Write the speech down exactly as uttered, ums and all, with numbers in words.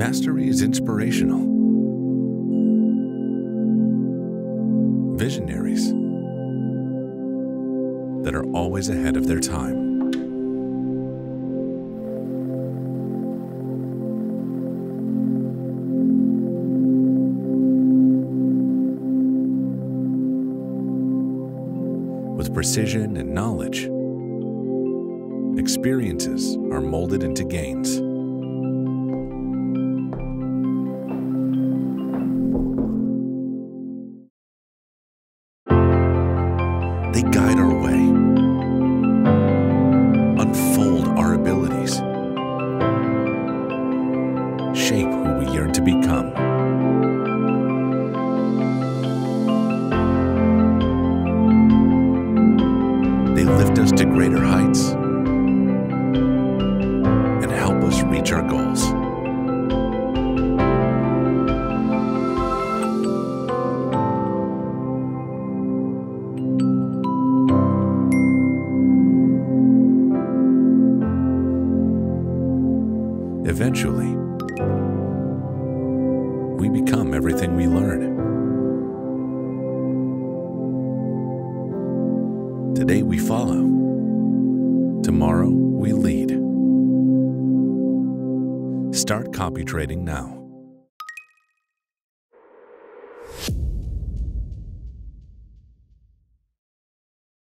Mastery is inspirational. Visionaries that are always ahead of their time. With precision and knowledge, experiences are molded into gains. They guide our way, unfold our abilities, shape who we yearn to become. They lift us to greater heights and help us reach our goals. Eventually, we become everything we learn. Today we follow. Tomorrow we lead. Start copy trading now.